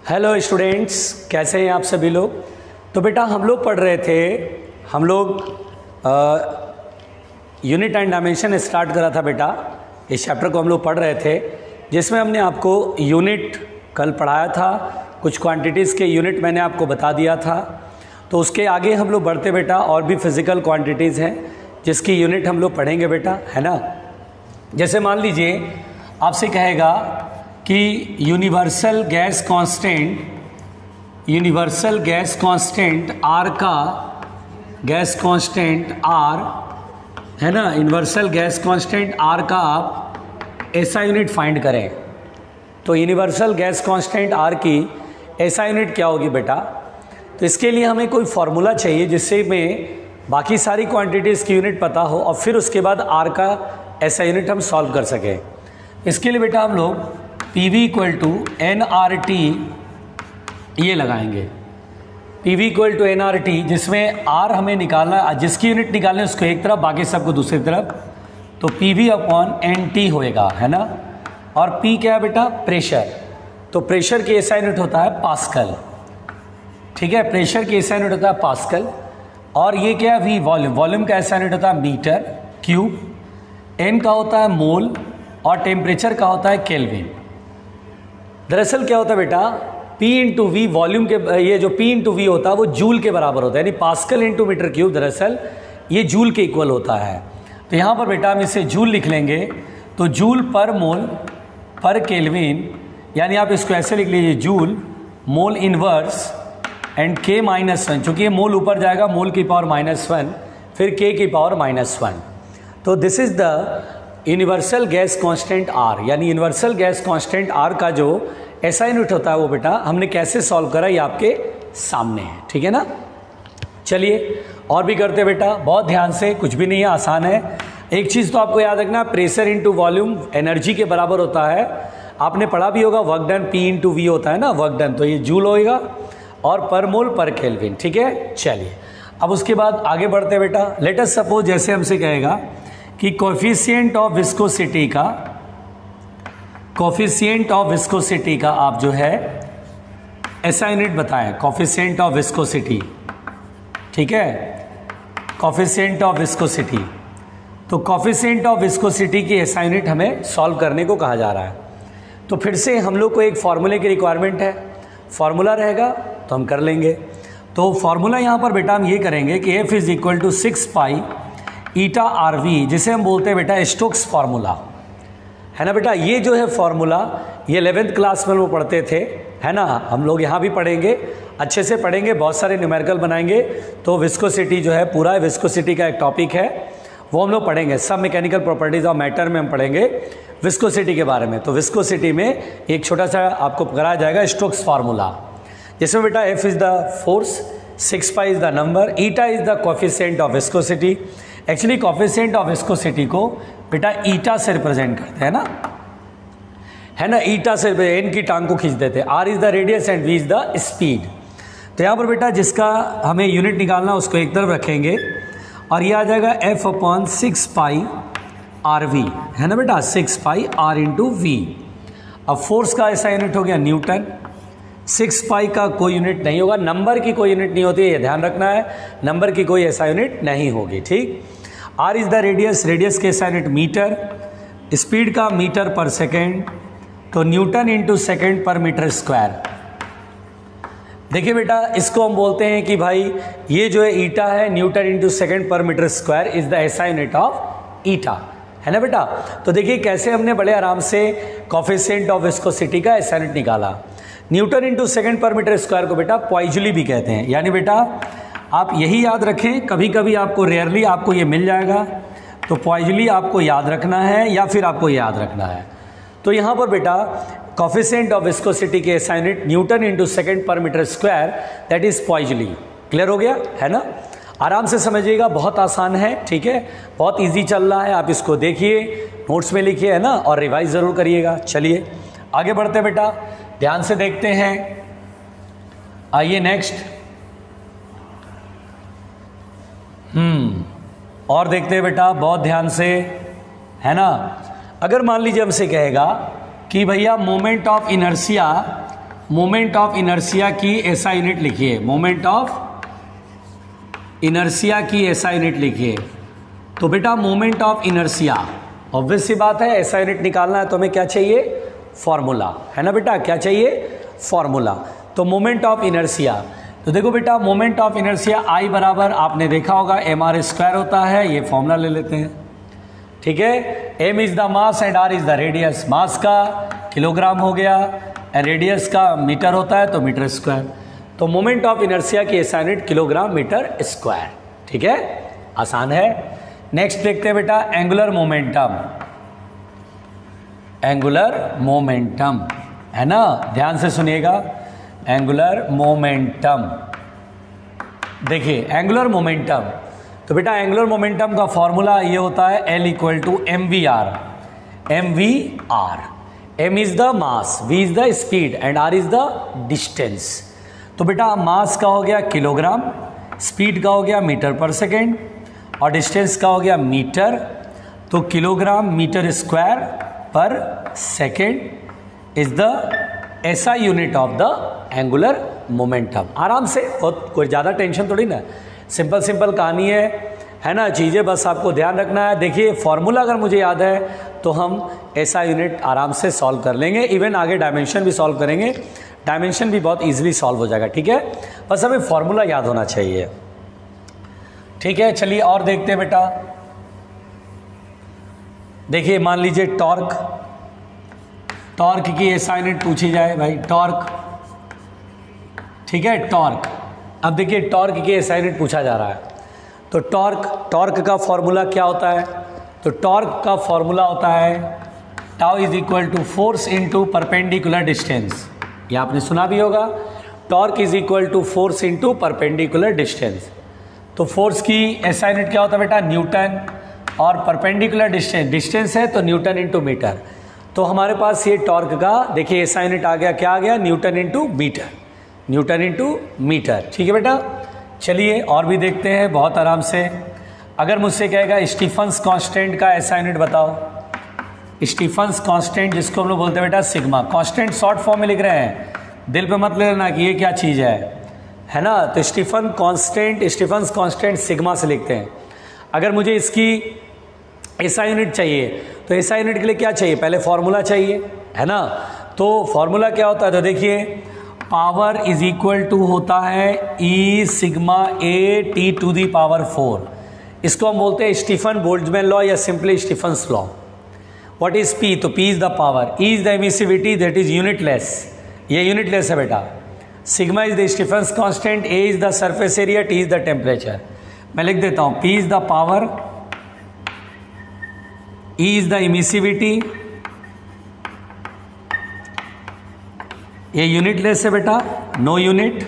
Hello students, कैसे हैं आप सभी लोग। तो बेटा हम लोग पढ़ रहे थे, हम लोग यूनिट एंड डायमेंशन स्टार्ट करा था बेटा। इस चैप्टर को हम लोग पढ़ रहे थे जिसमें हमने आपको यूनिट कल पढ़ाया था, कुछ क्वांटिटीज़ के यूनिट मैंने आपको बता दिया था। तो उसके आगे हम लोग बढ़ते बेटा, और भी फिज़िकल क्वांटिटीज़ हैं जिसकी यूनिट हम लोग पढ़ेंगे बेटा, है ना। जैसे मान लीजिए आपसे कहेगा कि यूनिवर्सल गैस कांस्टेंट आर का गैस कांस्टेंट आर, है ना, यूनिवर्सल गैस कांस्टेंट आर का आप ऐसा यूनिट फाइंड करें। तो यूनिवर्सल गैस कांस्टेंट आर की ऐसा यूनिट क्या होगी बेटा। तो इसके लिए हमें कोई फार्मूला चाहिए जिससे में बाकी सारी क्वांटिटीज़ की यूनिट पता हो और फिर उसके बाद आर का ऐसा यूनिट हम सॉल्व कर सकें। इसके लिए बेटा हम लोग PV इक्वल टू NRT ये लगाएंगे। PV इक्वल टू NRT, जिसमें R हमें निकालना, जिसकी यूनिट निकालना है उसको एक तरफ, बाकी सबको दूसरी तरफ। तो PV अपॉन NT होएगा, है ना। और P क्या है बेटा, प्रेशर। तो प्रेशर की ऐसा यूनिट होता है पास्कल, ठीक है। प्रेशर की ऐसा यूनिट होता है पास्कल। और ये क्या है, V वॉल्यूम। वॉल्यूम का ऐसा यूनिट होता है मीटर क्यूब। N का होता है मोल और टेम्परेचर का होता है केल्विन। दरअसल क्या होता है बेटा, P इंटू वी वॉल्यूम के, ये जो P इंटू वी होता है वो जूल के बराबर होता है, यानी पास्कल इंटू मीटर क्यूब, दरअसल ये जूल के इक्वल होता है। तो यहाँ पर बेटा हम इसे जूल लिख लेंगे। तो जूल पर मोल पर केल्विन, यानी आप इसको ऐसे लिख लीजिए, joule mole inverse and K -1, चूँकि ये मोल ऊपर जाएगा, मोल की पावर -1 फिर K की पावर -1। तो this is the universal gas constant R, यानी यूनिवर्सल गैस कांस्टेंट R का जो ऐसा यूनिट होता है वो बेटा हमने कैसे सॉल्व करा ये आपके सामने है, ठीक है ना। चलिए और भी करते बेटा, बहुत ध्यान से, कुछ भी नहीं है, आसान है। एक चीज़ तो आपको याद रखना, प्रेशर इंटू वॉल्यूम एनर्जी के बराबर होता है। आपने पढ़ा भी होगा work done P into V होता है ना, वर्क डन, तो ये जूल होएगा और पर मोल पर केल्विन, ठीक है। चलिए अब उसके बाद आगे बढ़ते बेटा। लेट अस सपोज, जैसे हमसे कहेगा कि कोफिशिएंट ऑफ विस्कोसिटी का आप जो है ऐसा यूनिट बताएं, कोफिशिएंट ऑफ विस्कोसिटी, ठीक है, कोफिशिएंट ऑफ विस्कोसिटी। तो कोफिशिएंट ऑफ विस्कोसिटी की ऐसा यूनिट हमें सॉल्व करने को कहा जा रहा है। तो फिर से हम लोग को एक फार्मूले की रिक्वायरमेंट है, फार्मूला रहेगा तो हम कर लेंगे। तो फार्मूला यहाँ पर बेटा हम ये करेंगे कि F is equal to 6 pi eta RV, जिसे हम बोलते हैं बेटा स्टोक्स फार्मूला, है ना बेटा। ये जो है फार्मूला, ये 11th क्लास में वो पढ़ते थे, है ना। हम लोग यहाँ भी पढ़ेंगे, अच्छे से पढ़ेंगे, बहुत सारे न्यूमेरिकल बनाएंगे। तो विस्कोसिटी जो है, पूरा विस्कोसिटी का एक टॉपिक है, वो हम लोग पढ़ेंगे। सब मैकेनिकल प्रॉपर्टीज ऑफ मैटर में हम पढ़ेंगे विस्कोसिटी के बारे में। तो विस्कोसिटी में एक छोटा सा आपको कराया जाएगा स्टोक्स फार्मूला, जिसमें बेटा F is the force, 6 pi is the number, eta is the coefficient of viscosity. Actually coefficient of viscosity को बेटा ईटा से रिप्रेजेंट करते हैं ना, है ना। ईटा से एन की टांग को खींच देते हैं। R is the radius and V is the speed. तो यहाँ पर बेटा जिसका हमें यूनिट निकालना उसको एक तरफ रखेंगे और ये आ जाएगा F अपॉन 6 पाई RV, है ना बेटा, 6 पाई R इंटू V। अब फोर्स का ऐसा यूनिट हो गया न्यूटन। 6 पाई का कोई यूनिट नहीं होगा, नंबर की कोई यूनिट नहीं होती है, ये ध्यान रखना है, नंबर की कोई ऐसा यूनिट नहीं होगी, ठीक। R is the radius, radius के ऐसा यूनिट मीटर, स्पीड का मीटर पर सेकेंड, तो न्यूटन इंटू सेकेंड पर मीटर स्क्वायर। देखिए बेटा इसको हम बोलते हैं कि भाई ये जो है ईटा है, न्यूटन इंटू सेकेंड पर meter square is the SI unit of eta, है ना बेटा। तो देखिए कैसे हमने बड़े आराम से कोफिशिएंट ऑफ विस्कोसिटी का ऐसा यूनिट निकाला। न्यूटन इंटू सेकेंड पर मीटर स्क्वायर को बेटा पॉइजली भी कहते हैं, यानी बेटा आप यही याद रखें, कभी कभी आपको रेयरली आपको ये मिल जाएगा, तो पॉइजली आपको याद रखना है या फिर आपको याद रखना है। तो यहाँ पर बेटा कोफिशिएंट ऑफ विस्कोसिटी के SI unit newton into second पर meter square, that is poiseuille. Clear हो गया, है ना। आराम से समझिएगा, बहुत आसान है, ठीक है, बहुत ईजी चल रहा है। आप इसको देखिए, नोट्स में लिखिए, है ना, और रिवाइज ज़रूर करिएगा। चलिए आगे बढ़ते हैं बेटा, ध्यान से देखते हैं। आइए नेक्स्ट, और देखते हैं बेटा बहुत ध्यान से, है ना। अगर मान लीजिए हमसे कहेगा कि भैया moment of inertia moment of inertia की ऐसा यूनिट लिखिए, मोमेंट ऑफ इनर्शिया की ऐसा यूनिट लिखिए। तो बेटा मोमेंट ऑफ इनर्शिया, ऑब्वियस सी बात है, ऐसा यूनिट निकालना है तो हमें क्या चाहिए, फॉर्मूला, है ना बेटा, क्या चाहिए, फॉर्मूला। तो मोमेंट ऑफ इनर्शिया, तो देखो बेटा मोमेंट ऑफ इनर्शिया आई बराबर आपने देखा होगा mr² होता है, ये फॉर्मूला ले लेते हैं, ठीक है। m is the mass and r is the radius, mass का किलोग्राम हो गया, रेडियस का मीटर होता है तो मीटर स्क्वायर। तो मोमेंट ऑफ इनर्शिया की SI unit kilogram meter square, ठीक है, आसान है। नेक्स्ट देखते हैं बेटा एंगुलर मोमेंटम, एंगुलर मोमेंटम, है ना, ध्यान से सुनिएगा, एंगुलर मोमेंटम। देखिए एंगुलर मोमेंटम, तो बेटा एंगुलर मोमेंटम का फॉर्मूला ये होता है L equal to mvr, mvr, m is the मास, v is the speed and r is the distance. तो बेटा मास का हो गया किलोग्राम, स्पीड का हो गया मीटर पर सेकेंड और डिस्टेंस का हो गया मीटर। तो किलोग्राम मीटर स्क्वायर पर second is the SI unit of the angular momentum. आराम से, बहुत कोई ज़्यादा टेंशन थोड़ी ना, सिंपल सिंपल कहानी है ना, चीज़ें बस आपको ध्यान रखना है। देखिए फॉर्मूला अगर मुझे याद है तो हम ऐसा यूनिट आराम से सॉल्व कर लेंगे, इवन आगे डायमेंशन भी सॉल्व करेंगे, डायमेंशन भी बहुत इजीली सॉल्व हो जाएगा, ठीक है, बस हमें फॉर्मूला याद होना चाहिए, ठीक है। चलिए और देखते हैं बेटा, देखिए मान लीजिए टॉर्क, टॉर्क की ऐसा यूनिट पूछी जाए भाई, टॉर्क, ठीक है, टॉर्क। अब देखिए टॉर्क की ऐसा यूनिट पूछा जा रहा है, तो टॉर्क का फॉर्मूला क्या होता है, तो टॉर्क का फॉर्मूला होता है tau is equal to force into perpendicular distance, ये आपने सुना भी होगा, torque is equal to force into perpendicular distance. तो फोर्स की ऐसा यूनिट क्या होता है बेटा, न्यूटन, और परपेंडिकुलर डिस्टेंस है तो न्यूटन इंटू मीटर। तो हमारे पास ये टॉर्क का देखिए ऐसा यूनिट आ गया, क्या आ गया, newton into meter, newton into meter, ठीक है बेटा। चलिए और भी देखते हैं बहुत आराम से। अगर मुझसे कहेगा स्टीफन्स कांस्टेंट का ऐसा यूनिट बताओ, स्टीफन्स कांस्टेंट जिसको हम लोग बोलते हैं बेटा सिग्मा, कांस्टेंट शॉर्ट फॉर्म में लिख रहे हैं, दिल पे मत लेना कि ये क्या चीज़ है ना। तो स्टीफन्स कांस्टेंट सिग्मा से लिखते हैं। अगर मुझे इसकी ऐसा यूनिट चाहिए तो ऐसा यूनिट के लिए क्या चाहिए, पहले फॉर्मूला चाहिए, है ना। तो फॉर्मूला क्या होता है, तो देखिए पावर इज इक्वल टू होता है E sigma A T to the power 4, इसको हम बोलते हैं स्टीफन बोल्ट्जमैन लॉ या simply Stefan's law. What is P, तो P is the power, E is the emissivity that is unitless, ये unitless है बेटा, sigma is the Stefan's constant, A is the surface area, T is the temperature. मैं लिख देता हूं, P is the power, E is the emissivity, ये unitless है बेटा, no unit,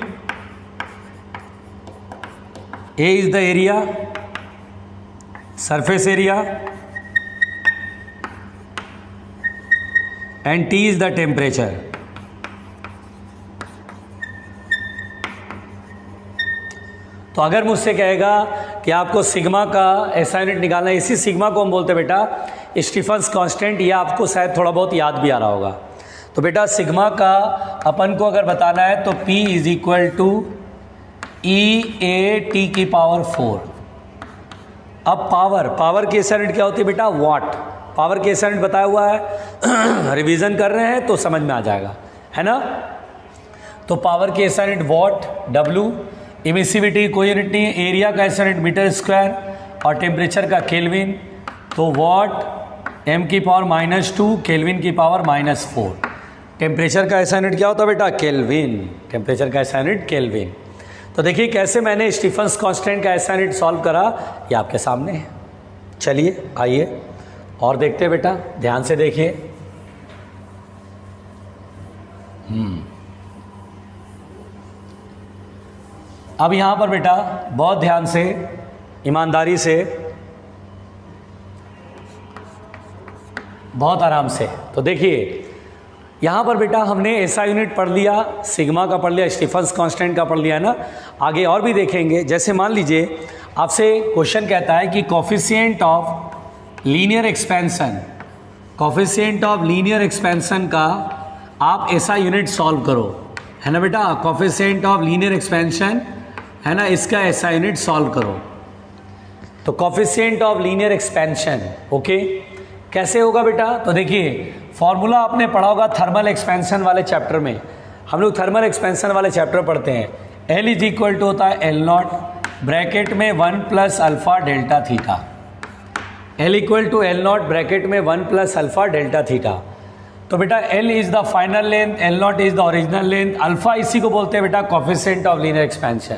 A is the area, surface area, and T is the temperature. तो अगर मुझसे कहेगा कि आपको सिग्मा का ऐसा यूनिट निकालना है, इसी सिग्मा को हम बोलते हैं बेटा स्टीफन्स कांस्टेंट, या आपको शायद थोड़ा बहुत याद भी आ रहा होगा। तो बेटा सिग्मा का अपन को अगर बताना है तो P is equal to E A T की पावर 4। अब पावर की ऐसा यूनिट क्या होती है बेटा, वाट, पावर की ऐसा यूनिट बताया हुआ है रिवीजन कर रहे हैं तो समझ में आ जाएगा, है ना। तो पावर की SI unit watt, W, emissivity कोई यूनिट नहीं है, एरिया का ऐसा यूनिट मीटर स्क्वायर और टेम्परेचर का केल्विन। तो वॉट m की पावर -2, केल्विन की पावर -4। टेम्परेचर का ऐसा यूनिट क्या होता है बेटा, केल्विन, टेम्परेचर का ऐसा यूनिट केल्विन। तो देखिए कैसे मैंने स्टीफन्स कांस्टेंट का ऐसा यूनिट सॉल्व करा, ये आपके सामने है। चलिए आइए और देखते हैं बेटा, ध्यान से देखिए। अब यहां पर बेटा बहुत ध्यान से, ईमानदारी से, बहुत आराम से, तो देखिए यहाँ पर बेटा हमने ऐसा यूनिट पढ़ लिया, सिग्मा का पढ़ लिया, स्टीफन्स कांस्टेंट का पढ़ लिया, है ना। आगे और भी देखेंगे। जैसे मान लीजिए आपसे क्वेश्चन कहता है कि coefficient of linear expansion, coefficient of linear expansion का आप ऐसा यूनिट सॉल्व करो, है ना बेटा, कोफिशिएंट ऑफ लीनियर एक्सपेंशन, है ना, इसका एसआई यूनिट सॉल्व करो। तो coefficient of linear expansion, okay, कैसे होगा बेटा? तो देखिए फॉर्मूला आपने पढ़ा होगा थर्मल एक्सपेंशन वाले चैप्टर में। हम लोग थर्मल एक्सपेंशन वाले चैप्टर पढ़ते हैं। एल इज इक्वल टू होता है एल नॉट ब्रैकेट में 1 plus alpha delta theta. L equal to L not bracket में 1 प्लस अल्फा डेल्टा थीटा। तो बेटा L is the final length, L not is the original length, alpha इसी को बोलते हैं बेटा coefficient of linear expansion.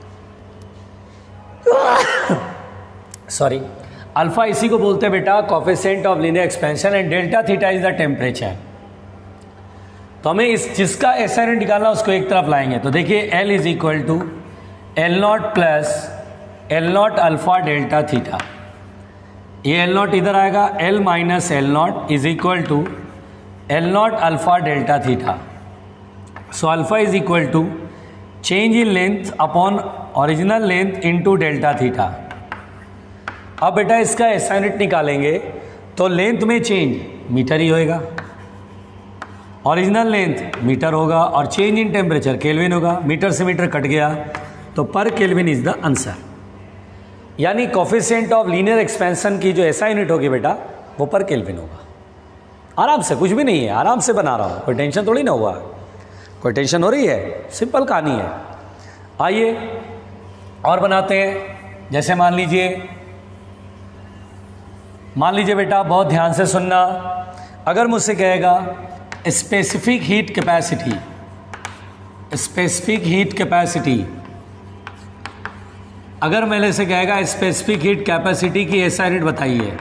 Sorry, alpha इसी को बोलते हैं बेटा coefficient of linear expansion and delta theta is the temperature. तो हमें इस जिसका एसआई यूनिट निकालना उसको एक तरफ लाएंगे। तो देखिए L is equal to L not plus L not alpha delta theta. ये एल नॉट इधर आएगा, L minus L not is equal to L not alpha delta theta. So alpha is equal to change in length upon original length into delta theta. अब बेटा इसका SI unit निकालेंगे तो length में change metre ही होएगा, original length meter होगा और change in temperature kelvin होगा। मीटर से मीटर कट गया तो पर केल्विन इज द आंसर। यानी कोफिशिएंट ऑफ लीनियर एक्सपेंशन की जो एसआई यूनिट होगी बेटा वो पर केल्विन होगा। आराम से, कुछ भी नहीं है, आराम से बना रहा हूँ, कोई टेंशन थोड़ी ना हुआ। कोई टेंशन हो रही है? सिंपल कहानी है। आइए और बनाते हैं। जैसे मान लीजिए बेटा, बहुत ध्यान से सुनना। अगर मुझसे कहेगा specific heat capacity, specific heat capacity, अगर मेरे से कहेगा स्पेसिफिक हीट कैपेसिटी की एसआई यूनिट बताइए,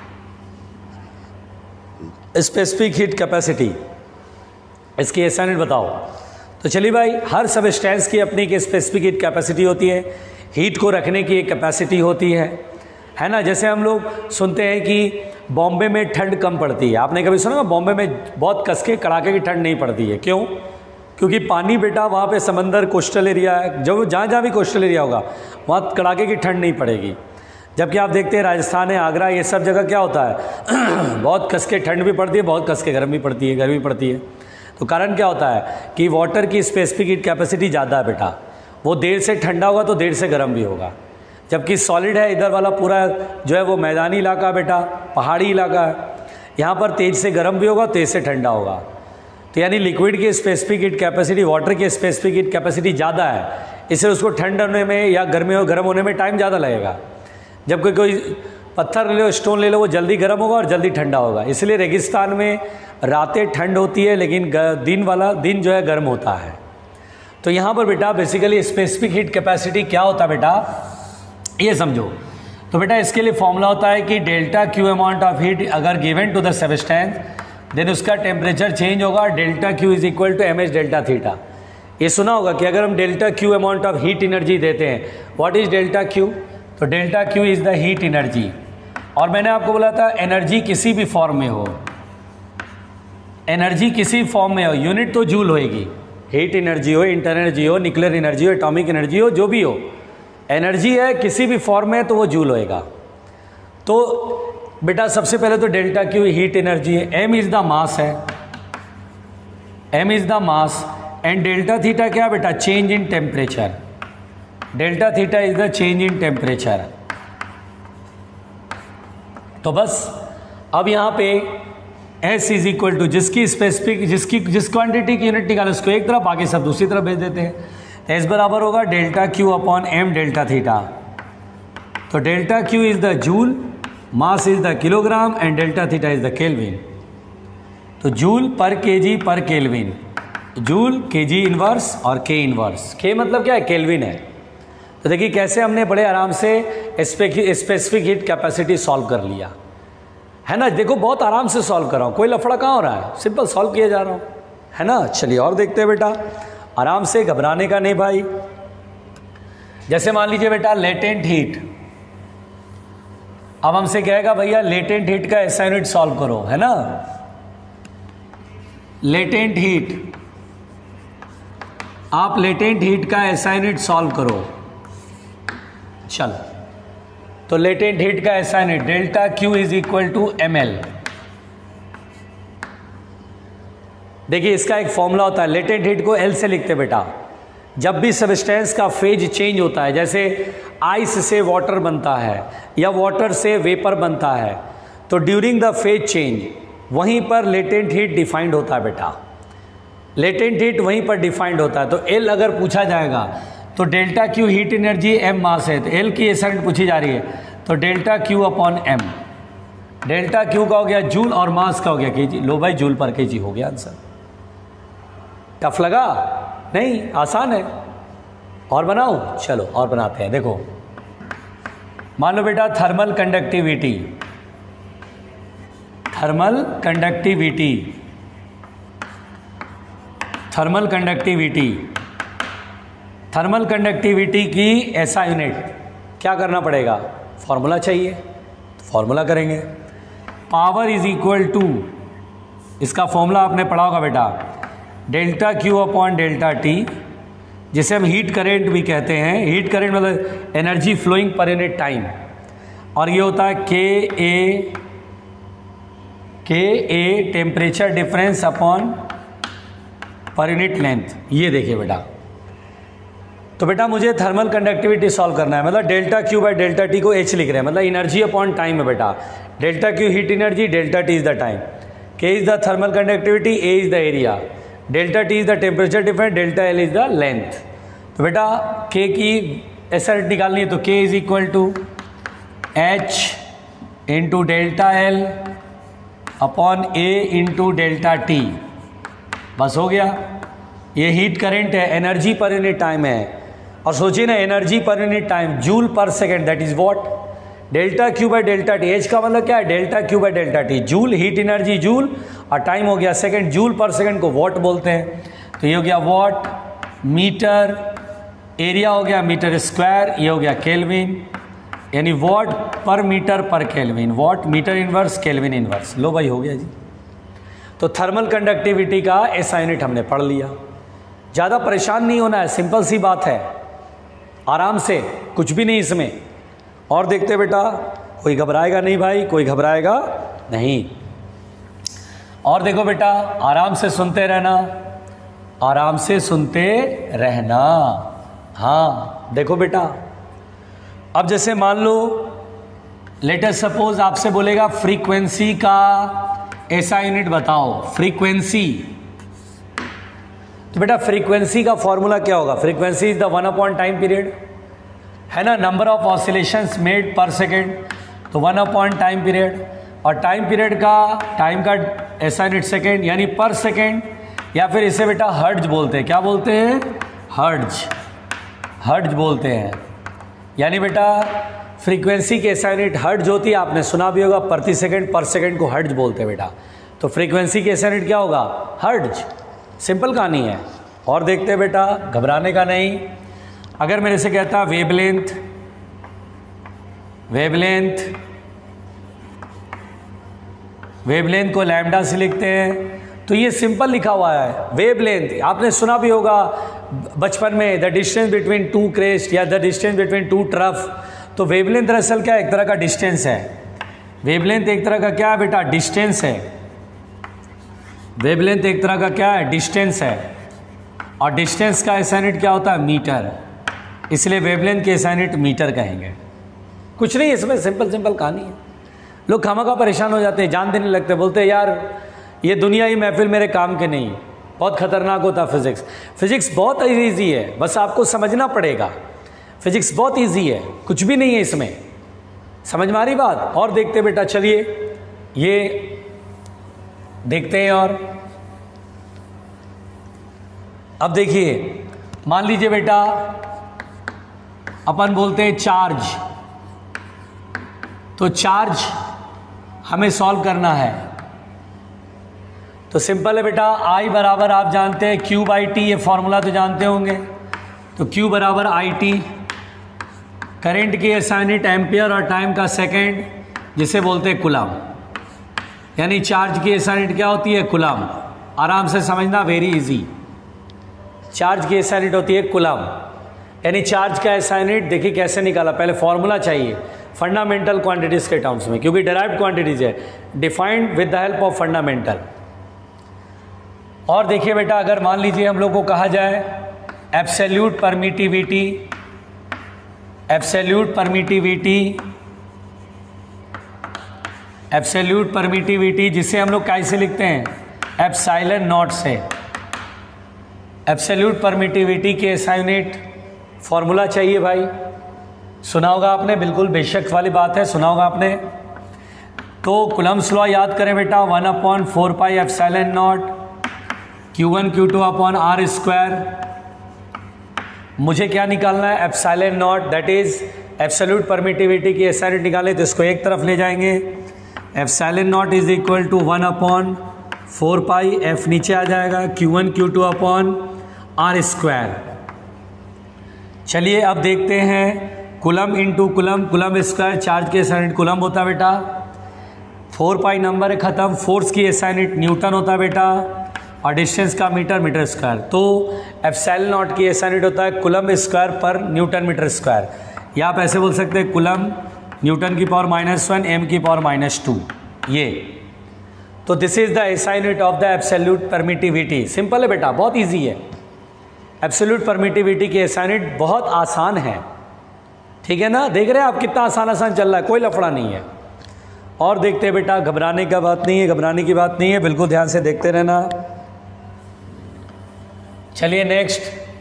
स्पेसिफिक हीट कैपेसिटी इसकी एसआई यूनिट बताओ। तो चलिए भाई, हर सबस्टेंस की अपनी एक स्पेसिफिक हीट कैपेसिटी होती है, हीट को रखने की एक कैपेसिटी होती है ना। जैसे हम लोग सुनते हैं कि बॉम्बे में ठंड कम पड़ती है। आपने कभी सुना बॉम्बे में बहुत कसके कड़ाके की ठंड नहीं पड़ती है? क्यों? क्योंकि पानी बेटा वहाँ पे समंदर कोस्टल एरिया है, जब जहाँ भी कोस्टल एरिया होगा वहाँ कड़ाके की ठंड नहीं पड़ेगी। जबकि आप देखते हैं राजस्थान है, आगरा, ये सब जगह क्या होता है बहुत कसके ठंड भी पड़ती है, बहुत कसके गर्मी पड़ती है। तो कारण क्या होता है कि वाटर की स्पेसिफिक हीट कैपेसिटी ज़्यादा है बेटा। वो देर से ठंडा होगा तो देर से गर्म भी होगा। जबकि सॉलिड है, इधर वाला पूरा जो है वो मैदानी इलाका बेटा, पहाड़ी इलाका है, यहाँ पर तेज से गर्म भी होगा, तेज से ठंडा होगा। तो यानी लिक्विड की स्पेसिफिक हीट कैपेसिटी वाटर की स्पेसिफिक हीट कैपेसिटी ज़्यादा है, इससे उसको ठंड होने में या गर्म होने में टाइम ज़्यादा लगेगा। जब कोई पत्थर ले लो, स्टोन ले लो, वो जल्दी गर्म होगा और जल्दी ठंडा होगा। इसलिए रेगिस्तान में रातें ठंड होती है लेकिन दिन जो है गर्म होता है। तो यहाँ पर बेटा बेसिकली स्पेसिफिक हीट कैपेसिटी क्या होता है बेटा, ये समझो। तो बेटा इसके लिए फॉर्मूला होता है कि delta Q amount of heat अगर given to the substance, then उसका टेम्परेचर चेंज होगा। Delta Q is equal to M H delta theta. ये सुना होगा कि अगर हम delta Q amount of heat energy देते हैं, व्हाट इज डेल्टा क्यू? तो delta Q is the heat energy. और मैंने आपको बोला था एनर्जी किसी भी फॉर्म में हो, एनर्जी किसी फॉर्म में हो, यूनिट तो जूल होएगी। हीट एनर्जी हो, इंटरनल एनर्जी हो, न्यूक्लियर एनर्जी हो, एटॉमिक एनर्जी हो, जो भी हो, एनर्जी है किसी भी फॉर्म में तो वो जूल होएगा। तो बेटा सबसे पहले तो डेल्टा क्यू हीट एनर्जी है, एम इज द मास है, M is the mass and delta theta क्या बेटा? Change in temperature. Delta theta is the change in temperature. तो बस अब यहाँ पे S इज इक्वल टू जिसकी स्पेसिफिक जिस क्वांटिटी की यूनिट निकाले उसको एक तरफ, बाकी सब दूसरी तरफ भेज देते हैं। S बराबर होगा delta Q upon M delta theta. तो delta Q is the joule, mass is the kilogram and delta theta is the kelvin. तो joule per KG per kelvin, joule KG inverse और के इनवर्स। के मतलब क्या है? Kelvin है। तो देखिए कैसे हमने बड़े आराम से स्पेसिफिक हीट कैपेसिटी सॉल्व कर लिया है ना। देखो बहुत आराम से सॉल्व कर रहा हूँ, कोई लफड़ा कहाँ हो रहा है, सिंपल सॉल्व किया जा रहा हूँ, है ना। चलिए और देखते हैं बेटा, आराम से, घबराने का नहीं भाई। जैसे मान लीजिए बेटा लेटेंट हीट, अब हमसे कहेगा भैया लेटेंट हीट का एसआई यूनिट सॉल्व करो, है ना। लेटेंट हीट, आप लेटेंट हीट का एसआई यूनिट सॉल्व करो। चल तो लेटेंट हीट का SI unit delta Q is equal to M L. देखिए इसका एक फॉर्मूला होता है, लेटेंट हीट को L से लिखते बेटा। जब भी सबस्टेंस का फेज चेंज होता है, जैसे आइस से वाटर बनता है या वाटर से वेपर बनता है, तो ड्यूरिंग द फेज चेंज वहीं पर लेटेंट हीट डिफाइंड होता है बेटा। लेटेंट हीट वहीं पर डिफाइंड होता है। तो L अगर पूछा जाएगा तो delta Q heat energy, M mass है, तो L की एसआई पूछी जा रही है, तो delta Q upon M। Delta Q का हो गया जूल और मास का हो गया केजी। लो भाई, जूल पर केजी हो गया आंसर। टफ लगा? नहीं, आसान है। और बनाऊं? चलो और बनाते हैं। देखो मान लो बेटा thermal conductivity, thermal conductivity, thermal conductivity, thermal conductivity की ऐसा यूनिट क्या करना पड़ेगा? फॉर्मूला चाहिए, फॉर्मूला करेंगे। पावर इज इक्वल टू, इसका फॉर्मूला आपने पढ़ा होगा बेटा, delta Q upon delta T, जिसे हम हीट करेंट भी कहते हैं। हीट करेंट मतलब energy flowing per unit time, और ये होता है K A temperature difference upon per unit length. ये देखिए बेटा, तो बेटा मुझे थर्मल कंडक्टिविटी सॉल्व करना है, मतलब delta Q by delta T को H लिख रहे हैं, मतलब एनर्जी अपॉन टाइम है बेटा। Delta Q heat energy, delta T is the time, K is the thermal conductivity, A is the area, delta T is the temperature difference, delta L is the length. तो बेटा K की SI निकालनी है, तो K is equal to H into delta L upon A into delta T. बस हो गया। ये हीट करेंट है, एनर्जी पर यूनिट टाइम है, और सोचिए ना energy per unit time joule per second, that is what? Delta Q by delta T. H का मतलब क्या है? Delta Q by delta T. Joule heat energy joule, और टाइम हो गया सेकेंड, जूल पर सेकेंड को वॉट बोलते हैं। तो ये हो गया वॉट मीटर, एरिया हो गया मीटर स्क्वायर, ये हो गया केल्विन, यानी what per metre per kelvin, watt metre inverse kelvin inverse. लो भाई हो गया जी। तो थर्मल कंडक्टिविटी का ऐसा यूनिट हमने पढ़ लिया। ज़्यादा परेशान नहीं होना है, सिंपल सी बात है, आराम से, कुछ भी नहीं इसमें। और देखते बेटा, कोई घबराएगा नहीं भाई, कोई घबराएगा नहीं। और देखो बेटा, आराम से सुनते रहना, आराम से सुनते रहना। हाँ देखो बेटा, अब जैसे मान लो लेट अस सपोज आपसे बोलेगा फ्रीक्वेंसी का ऐसा यूनिट बताओ, फ्रीक्वेंसी। तो बेटा फ्रीक्वेंसी का फॉर्मूला क्या होगा? Frequency is the 1 upon time period, है ना, number of oscillations made per second, तो 1 अपॉन टाइम पीरियड, और टाइम पीरियड का टाइम का ऐसा यूनिट सेकेंड, यानी पर सेकेंड, या फिर इसे बेटा हर्ट्ज बोलते हैं। क्या बोलते हैं? हर्ट्ज, हर्ट्ज बोलते हैं। यानी बेटा फ्रीक्वेंसी की ऐसा यूनिट हर्ट्ज होती है, आपने सुना भी होगा, प्रति सेकेंड, पर सेकेंड को हर्ट्ज बोलते हैं बेटा। तो फ्रीक्वेंसी की ऐसा यूनिट क्या होगा? हर्ट्ज। सिंपल कहानी है। और देखते हैं बेटा, घबराने का नहीं। अगर मेरे से कहता वेवलेंथ, वेवलेंथ, वेवलेंथ को लैम्डा से लिखते हैं, तो ये सिंपल लिखा हुआ है वेवलेंथ। आपने सुना भी होगा बचपन में, the distance between two crest या the distance between two trough. तो वेवलेंथ दरअसल क्या है? एक तरह का डिस्टेंस है। वेवलेंथ एक तरह का क्या है बेटा? डिस्टेंस है। वेवलेंथ एक तरह का क्या है? डिस्टेंस है। और डिस्टेंस का ऐसा यूनिट क्या होता है? मीटर। इसलिए वेवलेंथ के ऐसा यूनिट मीटर कहेंगे। कुछ नहीं इसमें, सिंपल सिंपल कहानी है। लोग खामखा परेशान हो जाते हैं, जान देने लगते हैं, बोलते हैं यार ये दुनिया ही महफिल मेरे काम के नहीं, बहुत खतरनाक होता है फिजिक्स। फिजिक्स बहुत ईजी है, बस आपको समझना पड़ेगा। फिजिक्स बहुत ईजी है, कुछ भी नहीं है इसमें। समझ में आ रही बात? और देखते बेटा, चलिए ये देखते हैं। और अब देखिए, मान लीजिए बेटा अपन बोलते हैं चार्ज, तो चार्ज हमें सॉल्व करना है। तो सिंपल है बेटा, I बराबर आप जानते हैं Q बाई टी, ये फॉर्मूला तो जानते होंगे। तो Q बराबर आई टी, करेंट की ऐसा यूनिट एम्पियर और टाइम का सेकेंड, जिसे बोलते हैं कुलाम। यानी चार्ज की ऐसा यूनिट क्या होती है? कुलाम। आराम से समझना, वेरी इजी। चार्ज की ऐसा यूनिट होती है कुलाम। यानी चार्ज का ऐसा यूनिट देखिए कैसे निकाला, पहले फॉर्मूला चाहिए फंडामेंटल क्वांटिटीज के टर्म्स में, क्योंकि डेराइव्ड क्वांटिटीज है, defined with the help of fundamental. और देखिए बेटा, अगर मान लीजिए हम लोग को कहा जाए absolute permittivity, absolute permittivity, absolute permittivity जिसे हम लोग कैसे लिखते हैं, एप्सिलॉन नॉट से। एब्सोल्यूट परमिटिविटी के एसआई यूनिट फॉर्मूला चाहिए भाई, सुना होगा आपने, बिल्कुल बेशक वाली बात है, सुना होगा आपने। तो कूलम्ब्स लॉ याद करें बेटा, 1/4 pi epsilon naught Q1 Q2 upon R square. मुझे क्या निकालना है, epsilon naught, that is absolute permittivity की एसआई यूनिट निकाले तो इसको एक तरफ ले जाएंगे। Epsilon naught is equal to 1/4 pi, F नीचे आ जाएगा, Q1 Q2 upon R square. चलिए अब देखते हैं coulomb into coulomb, coulomb square charge के एसआई यूनिट कूलम होता है बेटा, 4 पाई नंबर है खत्म, फोर्स की एसआई यूनिट न्यूटन होता है बेटा, और डिस्टेंस का मीटर, मीटर स्क्वायर। तो एप्सिलॉन नॉट की एसआई यूनिट होता है coulomb square per newton metre square, या आप ऐसे बोल सकते हैं कूलम न्यूटन की पावर -1 एम की पावर -2 ये। तो this is the SI unit of the absolute permittivity. Simple है बेटा, बहुत इजी है। एब्सोल्यूट परमिटिविटी की एसआई यूनिट बहुत आसान है, ठीक है ना, देख रहे हैं आप कितना आसान आसान चल रहा है, कोई लफड़ा नहीं है। और देखते हैं बेटा, घबराने का बात नहीं है, घबराने की बात नहीं है, बिल्कुल ध्यान से देखते रहना। चलिए नेक्स्ट,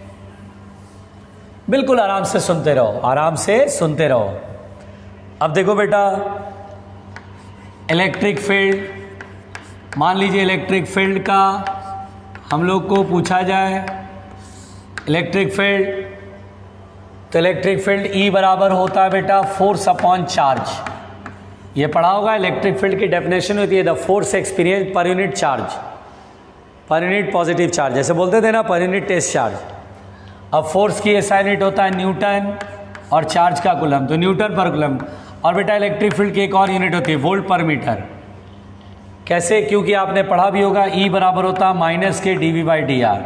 बिल्कुल आराम से सुनते रहो, आराम से सुनते रहो। अब देखो बेटा, इलेक्ट्रिक फील्ड, मान लीजिए इलेक्ट्रिक फील्ड का हम लोग को पूछा जाए इलेक्ट्रिक फील्ड, तो इलेक्ट्रिक फील्ड E बराबर होता है बेटा फोर्स अपॉन चार्ज। ये पढ़ा होगा, इलेक्ट्रिक फील्ड की डेफिनेशन होती है the force experience per unit charge, per unit positive charge, जैसे बोलते थे ना पर यूनिट टेस्ट चार्ज। अब फोर्स की एसआई यूनिट होता है न्यूटन और चार्ज का कूलम, तो न्यूटन पर कूलम। और बेटा इलेक्ट्रिक फील्ड की एक और यूनिट होती है वोल्ट पर मीटर। कैसे, क्योंकि आपने पढ़ा भी होगा E बराबर होता है -के dV/dr।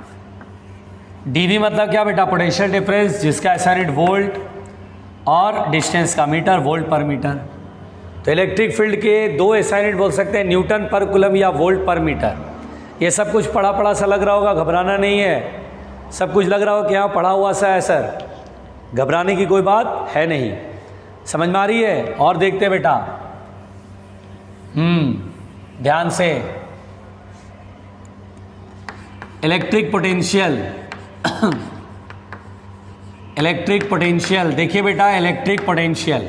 dV मतलब क्या बेटा, पोटेंशियल डिफरेंस, जिसका एसआई यूनिट वोल्ट और डिस्टेंस का मीटर, वोल्ट पर मीटर। तो इलेक्ट्रिक फील्ड के दो एसआई यूनिट बोल सकते हैं, न्यूटन पर कूलम या वोल्ट पर मीटर। ये सब कुछ पढ़ा पढ़ा सा लग रहा होगा, घबराना नहीं है। सब कुछ लग रहा हो कि हाँ पढ़ा हुआ सा है सर, घबराने की कोई बात है नहीं, समझ में आ रही है। और देखते बेटा, ध्यान से, इलेक्ट्रिक पोटेंशियल, इलेक्ट्रिक पोटेंशियल देखिए बेटा, इलेक्ट्रिक पोटेंशियल,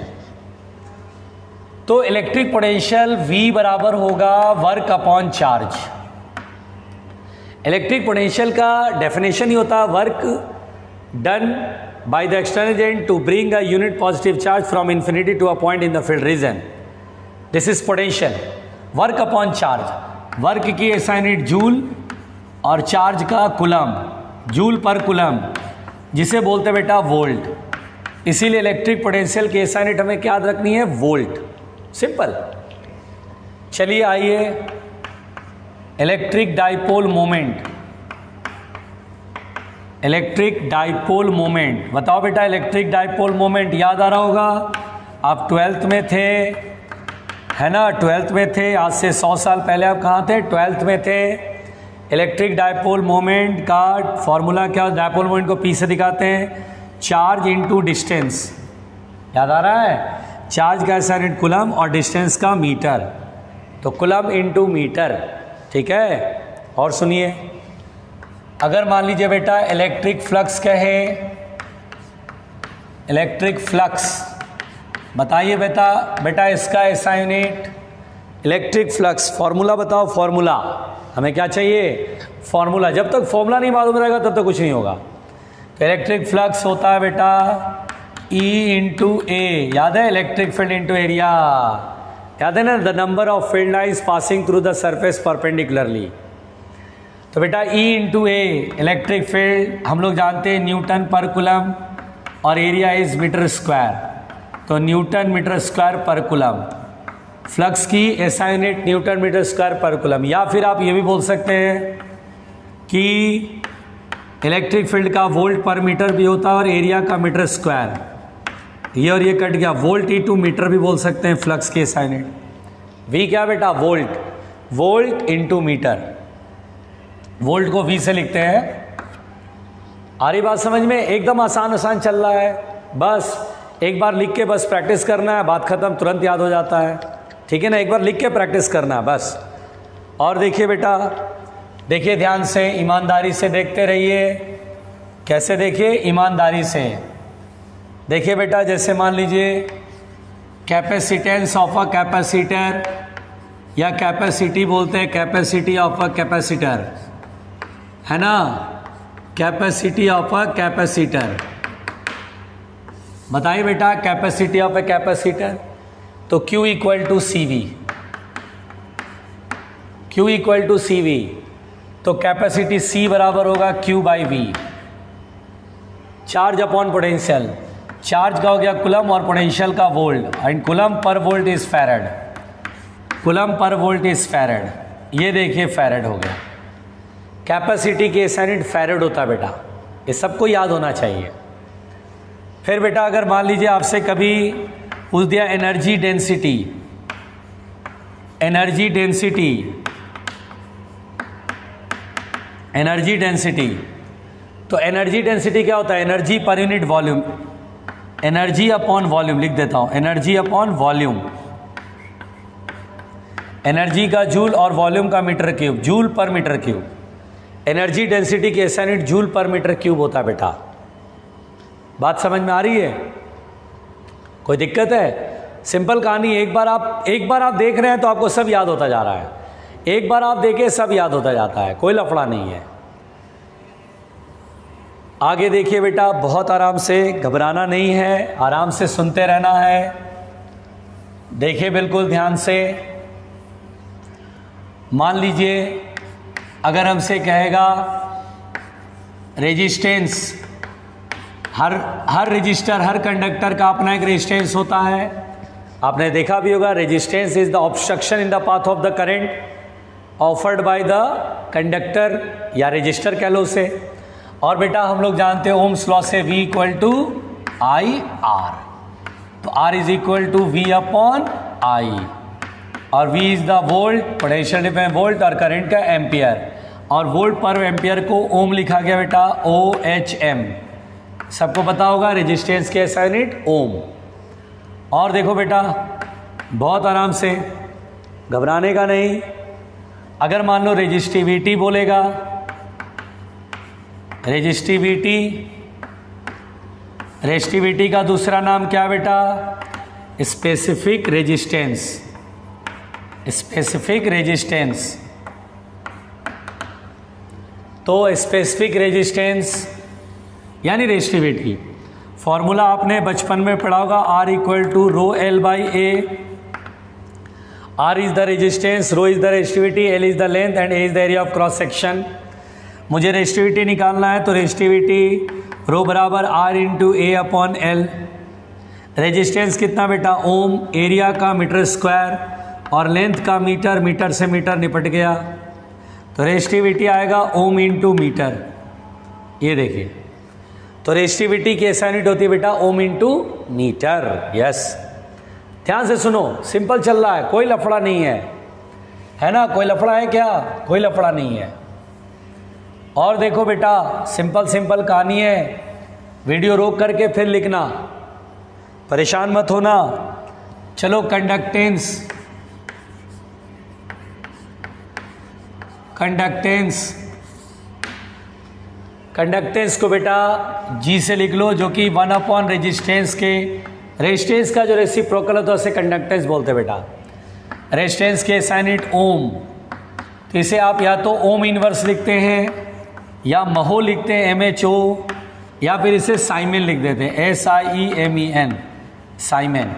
तो इलेक्ट्रिक पोटेंशियल V बराबर होगा work upon charge. Electric potential का डेफिनेशन ही होता है work done by the external agent to bring a unit positive charge from infinity to a point in the field region, this is potential. Work upon charge, work की SI unit joule और charge का coulomb, joule per coulomb, जिसे बोलते हैं बेटा volt. इसीलिए electric potential की SI unit हमें क्या याद रखनी है, वोल्ट, सिंपल। चलिए आइए, electric dipole moment, electric dipole moment बताओ बेटा, इलेक्ट्रिक डाइपोल मोमेंट याद आ रहा होगा, आप 12th में थे, है ना, 12th में थे, आज से 100 साल पहले आप कहाँ थे, 12th में थे। इलेक्ट्रिक डाइपोल मोमेंट का फॉर्मूला क्या, डाइपोल मोमेंट को P से दिखाते हैं, चार्ज इनटू डिस्टेंस, याद आ रहा है, चार्ज का एसआई यूनिट कूलम और डिस्टेंस का मीटर, तो कूलम इनटू मीटर, ठीक है। और सुनिए, अगर मान लीजिए बेटा इलेक्ट्रिक फ्लक्स कहे, इलेक्ट्रिक फ्लक्स बताइए बेटा, बेटा इसका SI unit, electric flux formula बताओ, फॉर्मूला हमें क्या चाहिए, फॉर्मूला। जब तक फॉर्मूला नहीं मालूम रहेगा तब तक कुछ नहीं होगा। तो इलेक्ट्रिक फ्लक्स होता है बेटा E इंटू ए, याद है, इलेक्ट्रिक फील्ड इंटू एरिया, याद है ना, the number of field lines passing through the surface perpendicularly. तो बेटा E into A, electric field हम लोग जानते हैं न्यूटन पर कूलम और एरिया इज मीटर स्क्वायर, तो newton metre square per coulomb. Flux की SI unit newton metre square per coulomb. या फिर आप ये भी बोल सकते हैं कि इलेक्ट्रिक फील्ड का वोल्ट पर मीटर भी होता है और एरिया का मीटर स्क्वायर, ये और ये कट गया, वोल्ट इंटू मीटर भी बोल सकते हैं फ्लक्स की एसआई यूनिट। वी क्या बेटा, volt, volt into metre. Volt को V से लिखते हैं। आ रही बात समझ में? एकदम आसान आसान चल रहा है, बस एक बार लिख के बस प्रैक्टिस करना है, बात खत्म, तुरंत याद हो जाता है। ठीक है ना, एक बार लिख के प्रैक्टिस करना है बस। और देखिए बेटा, देखिए ध्यान से, ईमानदारी से देखते रहिए। कैसे देखिए? ईमानदारी से देखिए बेटा। जैसे मान लीजिए कैपेसिटेंस ऑफ अ कैपेसिटर, या कैपेसिटी बोलते हैं, कैपेसिटी ऑफ अ कैपेसिटर, है ना, कैपेसिटी ऑफ अ कैपेसिटर। बताइए बेटा, कैपेसिटी ऑफ अ कैपेसिटर, तो Q equal to C V, Q equal to C V, तो कैपेसिटी C बराबर होगा Q by V. Charge upon potential, charge का हो गया कुलम और पोटेंशियल का volt, and coulomb per volt is farad, coulomb per volt is farad. ये देखिए फैरड हो गया। कैपेसिटी के SI यूनिट फैरड होता है बेटा, ये सबको याद होना चाहिए। फिर बेटा अगर मान लीजिए आपसे कभी पूछ दिया energy density, energy density, energy density, तो एनर्जी डेंसिटी क्या होता है? Energy per unit volume, energy upon volume लिख देता हूं, एनर्जी अपॉन वॉल्यूम। एनर्जी का जूल और वॉल्यूम का metre cube, joule per metre cube. Energy density की SI unit joule per metre cube होता है बेटा। बात समझ में आ रही है? कोई दिक्कत है? सिंपल कहानी। एक बार आप देख रहे हैं तो आपको सब याद होता जा रहा है, एक बार आप देखें सब याद होता जाता है, कोई लफड़ा नहीं है। आगे देखिए बेटा, बहुत आराम से, घबराना नहीं है, आराम से सुनते रहना है। देखिए बिल्कुल ध्यान से। मान लीजिए अगर हमसे कहेगा रेजिस्टेंस, हर रजिस्टर, हर कंडक्टर का अपना एक रेजिस्टेंस होता है। आपने देखा भी होगा, resistance is the obstruction in the path of the current offered by the conductor, या रजिस्टर कह लो उसे। और बेटा हम लोग जानते हैं ओम्स लॉ से V equal to I R, तो R is equal to V upon I, और V is the volt, potential difference volt, और करंट का एम्पियर, और वोल्ट पर एम्पियर को ओम लिखा गया बेटा OHM। सबको पता होगा रेजिस्टेंस के SI यूनिट ओम। और देखो बेटा बहुत आराम से, घबराने का नहीं। अगर मान लो रेजिस्टिविटी बोलेगा, रेजिस्टिविटी, रेजिस्टिविटी का दूसरा नाम क्या बेटा? Specific resistance, specific resistance. तो स्पेसिफिक रेजिस्टेंस यानी रेजिस्टिविटी, फॉर्मूला आपने बचपन में पढ़ा होगा, R equal to rho L by A. R is the resistance, rho is the resistivity, L is the length and A is the area of cross section. मुझे resistivity निकालना है, तो रेजिस्टिविटी रो बराबर R into A upon L. Resistance कितना बेटा? Ohm, area का metre square, और length का मीटर, मीटर से मीटर निपट गया, तो रेजिस्टिविटी आएगा ओम इंटू मीटर। ये देखिए, तो रेजिस्टिविटी की SI यूनिट होती है बेटा ओम इंटू मीटर। यस, ध्यान से सुनो, सिंपल चल रहा है, कोई लफड़ा नहीं है ना? कोई लफड़ा है क्या? कोई लफड़ा नहीं है। और देखो बेटा, सिंपल सिंपल कहानी है, वीडियो रोक करके फिर लिखना, परेशान मत होना। चलो कंडक्टेंस, कंडक्टेंस, कंडक्टेंस को बेटा G से लिख लो, जो कि 1 अपॉन रेजिस्टेंस के, रेजिस्टेंस का जो रेसिप्रोकल होता है उसे कंडक्टेंस बोलते हैं बेटा। रेजिस्टेंस के SI यूनिट ओम, तो इसे आप या तो ओम इनवर्स लिखते हैं, या महो लिखते हैं MHO, या फिर इसे साइमेन लिख देते हैं SIEMEN, साइमेन।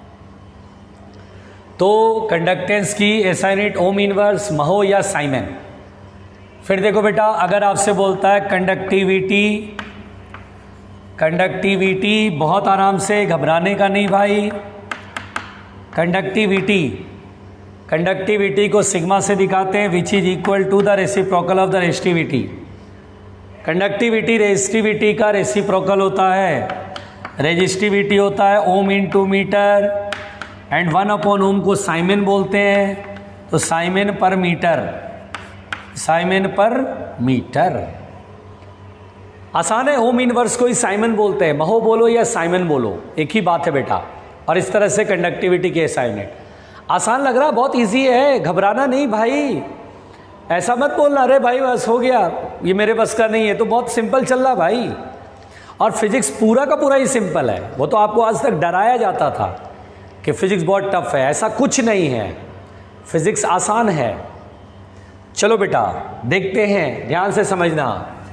तो कंडक्टेंस की SI unit ohm inverse, mho या साइमेन। फिर देखो बेटा, अगर आपसे बोलता है कंडक्टिविटी, कंडक्टिविटी, बहुत आराम से, घबराने का नहीं भाई। कंडक्टिविटी, कंडक्टिविटी को सिग्मा से दिखाते हैं, which is equal to the reciprocal of the resistivity. Conductivity resistivity का रेसिप्रोकल होता है, रेजिस्टिविटी होता है ohm into metre, and 1 upon ohm को साइमेन बोलते हैं, तो साइमेन पर मीटर, साइमेन पर मीटर। आसान है, होम इनवर्स को ही साइमन बोलते हैं, महो बोलो या साइमन बोलो एक ही बात है बेटा। और इस तरह से कंडक्टिविटी के SI यूनिट। आसान लग रहा, बहुत इजी है, घबराना नहीं भाई, ऐसा मत बोलना अरे भाई बस हो गया ये मेरे बस का नहीं है, तो बहुत सिंपल चल रहा भाई। और फिजिक्स पूरा का पूरा ही सिंपल है, वो तो आपको आज तक डराया जाता था कि फिजिक्स बहुत टफ है, ऐसा कुछ नहीं है, फिजिक्स आसान है। चलो बेटा देखते हैं, ध्यान से समझना।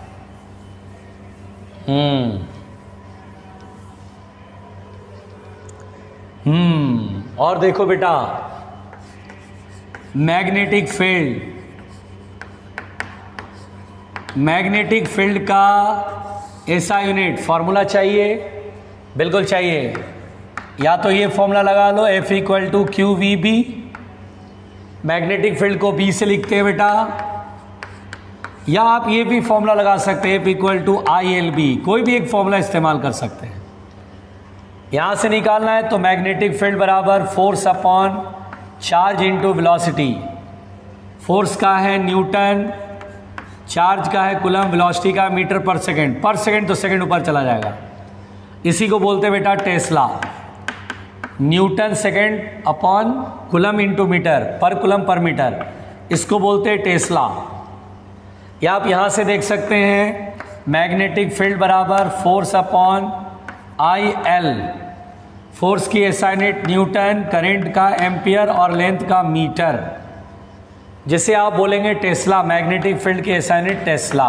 और देखो बेटा, मैग्नेटिक फील्ड का SI यूनिट फॉर्मूला चाहिए, बिल्कुल चाहिए। या तो ये फॉर्मूला लगा लो, F = QVB, मैग्नेटिक फील्ड को B से लिखते हैं बेटा। या आप ये भी फॉर्मूला लगा सकते हैं, F = ILB, कोई भी एक फॉर्मूला इस्तेमाल कर सकते हैं। यहां से निकालना है तो मैग्नेटिक फील्ड बराबर force upon charge into velocity. Force का है न्यूटन, चार्ज का है कूलम, वेलोसिटी का मीटर पर सेकंड तो सेकंड ऊपर चला जाएगा, इसी को बोलते हैं बेटा tesla. Newton second upon coulomb into metre, per coulomb per metre, इसको बोलते हैं टेस्ला। या आप यहां से देख सकते हैं मैग्नेटिक फील्ड बराबर फोर्स अपॉन IL, फोर्स की SI यूनिट न्यूटन, करंट का एम्पियर और लेंथ का मीटर, जिसे आप बोलेंगे टेस्ला। मैग्नेटिक फील्ड की SI यूनिट टेस्ला।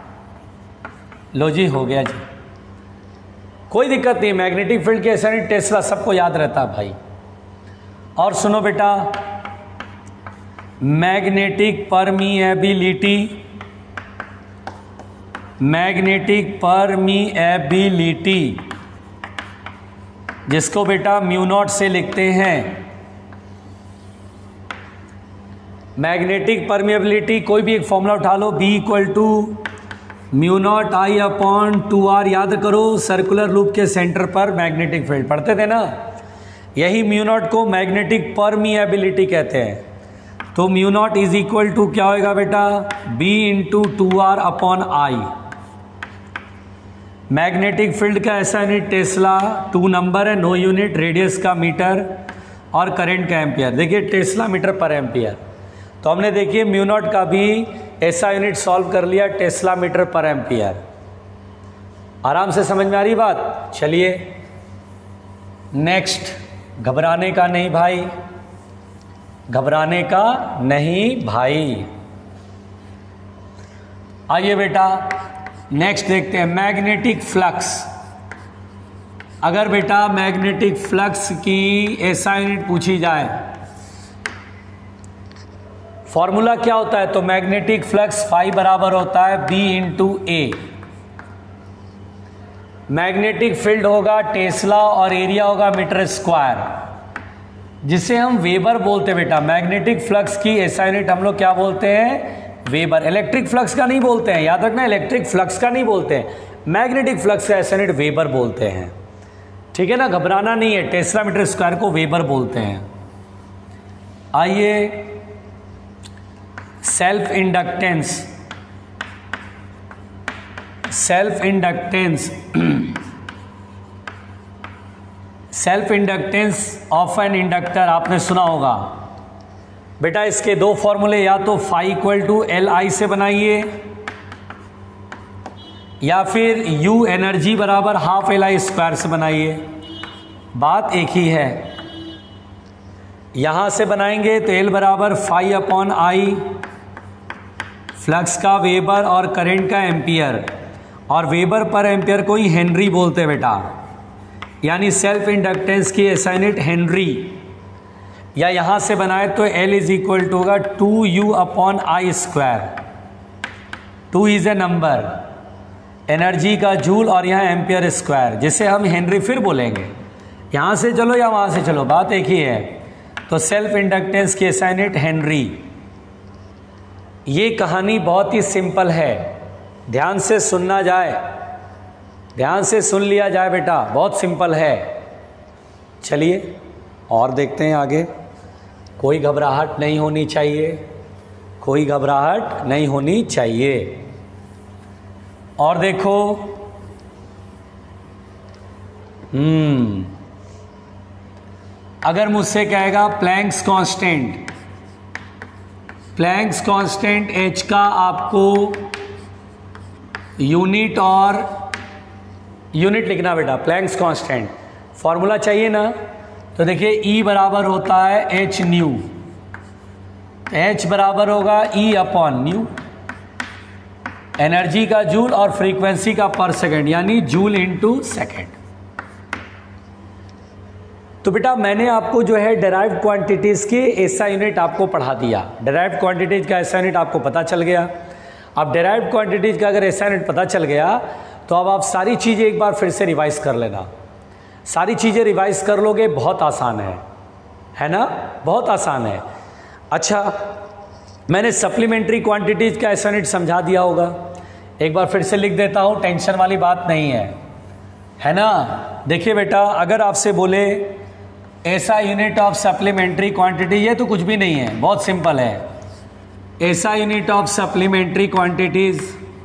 लो जी हो गया जी, कोई दिक्कत नहीं, मैग्नेटिक फील्ड की SI यूनिट टेस्ला, सबको याद रहता है भाई। और सुनो बेटा, मैग्नेटिक परमीएबिलिटी, जिसको बेटा म्यू नॉट से लिखते हैं। मैग्नेटिक परमिएबिलिटी कोई भी एक फॉर्मूला उठा लो, B = μ0I/2R, याद करो सर्कुलर लूप के सेंटर पर मैग्नेटिक फील्ड, पढ़ते थे ना, यही μ0 को मैग्नेटिक परमिएबिलिटी कहते हैं। तो μ0 = क्या होगा बेटा, B × 2R/I। मैग्नेटिक फील्ड का SI यूनिट टेस्ला, 2 नंबर है, नो यूनिट, रेडियस का मीटर और करंट का एम्पियर। देखिए टेस्ला मीटर पर एम्पियर, तो हमने देखिए μ0 का भी SI यूनिट सॉल्व कर लिया, टेस्ला मीटर पर एम्पियर। आराम से समझ में आ रही बात। चलिए नेक्स्ट, घबराने का नहीं भाई, घबराने का नहीं भाई। आइए बेटा नेक्स्ट देखते हैं, मैग्नेटिक फ्लक्स। अगर बेटा मैग्नेटिक फ्लक्स की SI यूनिट पूछी जाए, फॉर्मूला क्या होता है, तो मैग्नेटिक फ्लक्स फाई बराबर होता है B × A। मैग्नेटिक फील्ड होगा टेस्ला और एरिया होगा मीटर स्क्वायर, जिसे हम वेबर बोलते हैं बेटा। मैग्नेटिक फ्लक्स की SI यूनिट हम लोग क्या बोलते हैं, वेबर। इलेक्ट्रिक फ्लक्स का नहीं बोलते हैं, याद रखना, इलेक्ट्रिक फ्लक्स का नहीं बोलते हैं, मैग्नेटिक फ्लक्स का SI यूनिट वेबर बोलते हैं, ठीक है ना, घबराना नहीं है, टेस्ला मीटर स्क्वायर को वेबर बोलते हैं। आइए self inductance of an inductor आपने सुना होगा बेटा। इसके दो फॉर्मूले, या तो फाई = LI से बनाइए, या फिर U एनर्जी बराबर ½LI² से बनाइए। बात एक ही है, यहां से बनाएंगे तो L बराबर φ/I, फ्लक्स का वेबर और करंट का एम्पियर, और वेबर पर एम्पियर को ही हेनरी बोलते हैं बेटा, यानी सेल्फ इंडक्टेंस की SI यूनिट हेनरी। या यहां से बनाए तो L = होगा 2U/I²। 2 is a number, energy का जूल, और यहाँ एम्पियर स्क्वायर, जिसे हम हेनरी फिर बोलेंगे। यहां से चलो या वहां से चलो, बात एक ही है। तो सेल्फ इंडक्टेंस की SI यूनिट हेनरी। ये कहानी बहुत ही सिंपल है, ध्यान से सुनना जाए, ध्यान से सुन लिया जाए बेटा, बहुत सिंपल है। चलिए और देखते हैं आगे, कोई घबराहट नहीं होनी चाहिए, कोई घबराहट नहीं होनी चाहिए। और देखो अगर मुझसे कहेगा Planck's constant, Planck's constant h का आपको यूनिट लिखना बेटा, प्लैंक्स कांस्टेंट फॉर्मूला चाहिए ना, तो देखिए E बराबर होता है h न्यू, h बराबर होगा E अपॉन न्यू, एनर्जी का जूल और फ्रीक्वेंसी का पर सेकंड यानी जूल इनटू सेकंड। तो बेटा मैंने आपको जो है डेराइव्ड क्वांटिटीज के एसआई यूनिट आपको पढ़ा दिया, डेराइव्ड क्वांटिटीज का एसआई यूनिट आपको पता चल गया। अब डेराइव्ड क्वांटिटीज का अगर एसआई यूनिट पता चल गया तो अब आप सारी चीज़ें एक बार फिर से रिवाइज कर लेना, सारी चीज़ें रिवाइज कर लोगे, बहुत आसान है ना, बहुत आसान है। अच्छा मैंने सप्लीमेंट्री क्वांटिटीज का एसआई यूनिट समझा दिया होगा, एक बार फिर से लिख देता हूँ, टेंशन वाली बात नहीं है ना। देखिए बेटा अगर आपसे बोले ऐसा यूनिट ऑफ सप्लीमेंट्री क्वांटिटी, ये तो कुछ भी नहीं है, बहुत सिंपल है। ऐसा यूनिट ऑफ सप्लीमेंट्री क्वांटिटीज,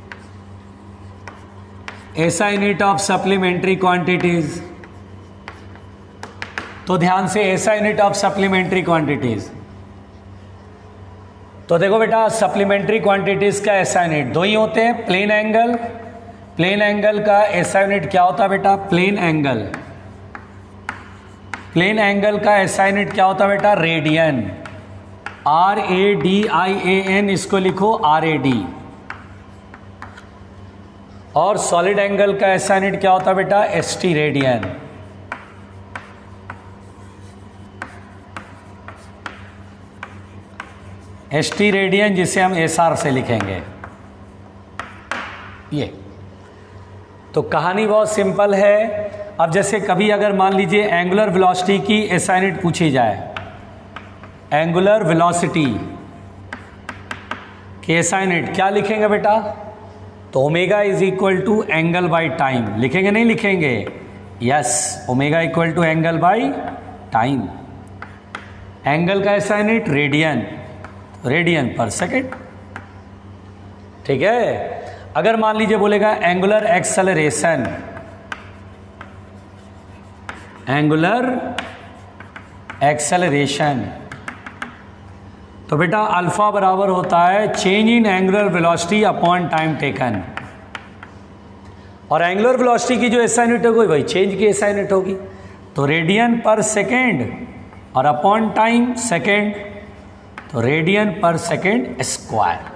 ऐसा यूनिट ऑफ सप्लीमेंट्री क्वांटिटीज, तो ध्यान से ऐसा यूनिट ऑफ सप्लीमेंट्री क्वांटिटीज, तो देखो बेटा सप्लीमेंट्री क्वांटिटीज का ऐसा यूनिट दो ही होते हैं, प्लेन एंगल, प्लेन एंगल का ऐसा यूनिट क्या होता है बेटा, प्लेन एंगल, प्लेन एंगल का ऐसा यूनिट क्या होता है बेटा, रेडियन, RADIAN, इसको लिखो RAD। और सॉलिड एंगल का ऐसा यूनिट क्या होता है बेटा, ST, रेडियन। ST रेडियन जिसे हम SR से लिखेंगे। ये तो कहानी बहुत सिंपल है। अब जैसे कभी अगर मान लीजिए एंगुलर वेलोसिटी की एसआई यूनिट पूछी जाए, एंगुलर वेलोसिटी की एसआई यूनिट क्या लिखेंगे बेटा, तो omega is equal to angle by time लिखेंगे, नहीं लिखेंगे, yes, omega equal to angle by time. Angle का SI unit radian, radian per second, ठीक है। अगर मान लीजिए बोलेगा एंगुलर एक्सेलरेशन, एंगुलर एक्सेलरेशन, तो बेटा अल्फा बराबर होता है change in angular velocity upon time taken, और एंगुलर वेलोसिटी की जो एसआई यूनिट होगी वही चेंज की एसआई यूनिट होगी, तो रेडियन पर सेकेंड और अपॉन टाइम सेकेंड, तो रेडियन पर सेकेंड स्क्वायर।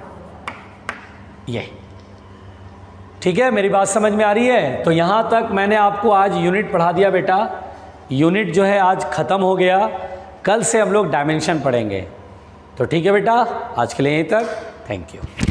ये ठीक है, मेरी बात समझ में आ रही है। तो यहां तक मैंने आपको आज यूनिट पढ़ा दिया बेटा, यूनिट जो है आज खत्म हो गया, कल से हम लोग डायमेंशन पढ़ेंगे। तो ठीक है बेटा, आज के लिए यहीं तक, थैंक यू।